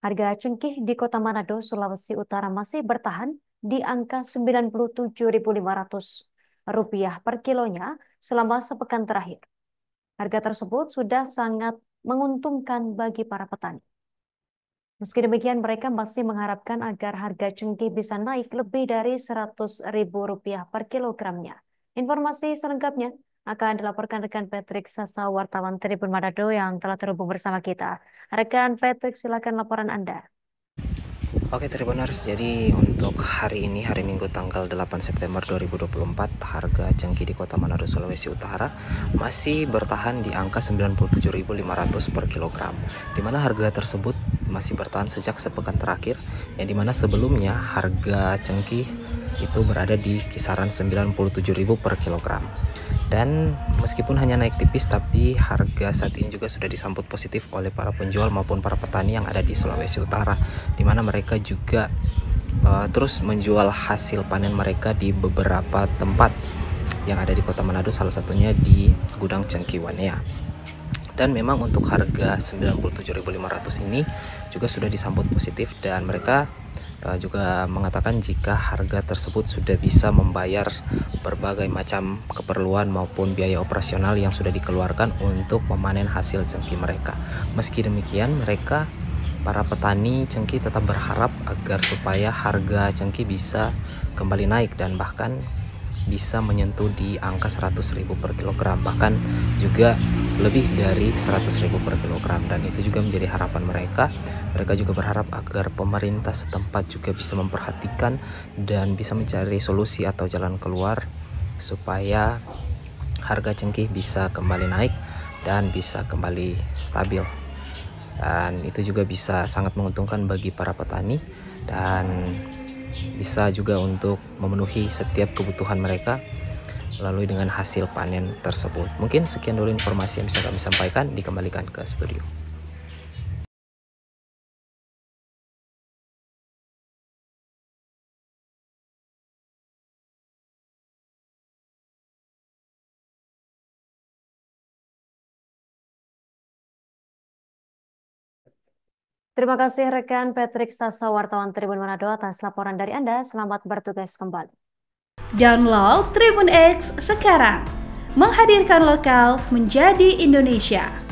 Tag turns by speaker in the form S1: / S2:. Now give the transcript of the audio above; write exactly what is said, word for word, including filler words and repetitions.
S1: Harga cengkeh di Kota Manado, Sulawesi Utara masih bertahan di angka sembilan puluh tujuh ribu lima ratus rupiah per kilonya selama sepekan terakhir. Harga tersebut sudah sangat menguntungkan bagi para petani. Meski demikian, mereka masih mengharapkan agar harga cengkeh bisa naik lebih dari seratus ribu rupiah per kilogramnya. Informasi selengkapnya akan dilaporkan rekan Patrick Sasa, wartawan Tribun Manado yang telah terhubung bersama kita. Rekan Patrick, silakan laporan Anda.
S2: Oke Tribuners, jadi untuk hari ini, hari Minggu tanggal delapan September dua ribu dua puluh empat, harga cengkeh di Kota Manado, Sulawesi Utara masih bertahan di angka sembilan puluh tujuh ribu lima ratus per kilogram, di mana harga tersebut masih bertahan sejak sepekan terakhir, yang dimana sebelumnya harga cengkeh itu berada di kisaran sembilan puluh tujuh ribu per kilogram. Dan meskipun hanya naik tipis, tapi harga saat ini juga sudah disambut positif oleh para penjual maupun para petani yang ada di Sulawesi Utara, di mana mereka juga uh, terus menjual hasil panen mereka di beberapa tempat yang ada di Kota Manado, salah satunya di gudang cengkeh Wanea. Dan memang untuk harga sembilan puluh tujuh ribu lima ratus ini juga sudah disambut positif, dan mereka uh, juga mengatakan jika harga tersebut sudah bisa membayar berbagai macam keperluan maupun biaya operasional yang sudah dikeluarkan untuk memanen hasil cengkeh mereka. Meski demikian, mereka para petani cengkeh tetap berharap agar supaya harga cengkeh bisa kembali naik dan bahkan bisa menyentuh di angka seratus ribu per kilogram, bahkan juga lebih dari seratus ribu per kilogram. Dan itu juga menjadi harapan mereka. Mereka juga berharap agar pemerintah setempat juga bisa memperhatikan dan bisa mencari solusi atau jalan keluar supaya harga cengkeh bisa kembali naik dan bisa kembali stabil. Dan itu juga bisa sangat menguntungkan bagi para petani dan bisa juga untuk memenuhi setiap kebutuhan mereka melalui dengan hasil panen tersebut. Mungkin sekian dulu informasi yang bisa kami sampaikan, dikembalikan ke studio.
S1: Terima kasih rekan Patrick Sasa, wartawan Tribun Manado atas laporan dari Anda. Selamat bertugas kembali.
S3: Download Tribun X sekarang, menghadirkan lokal menjadi Indonesia.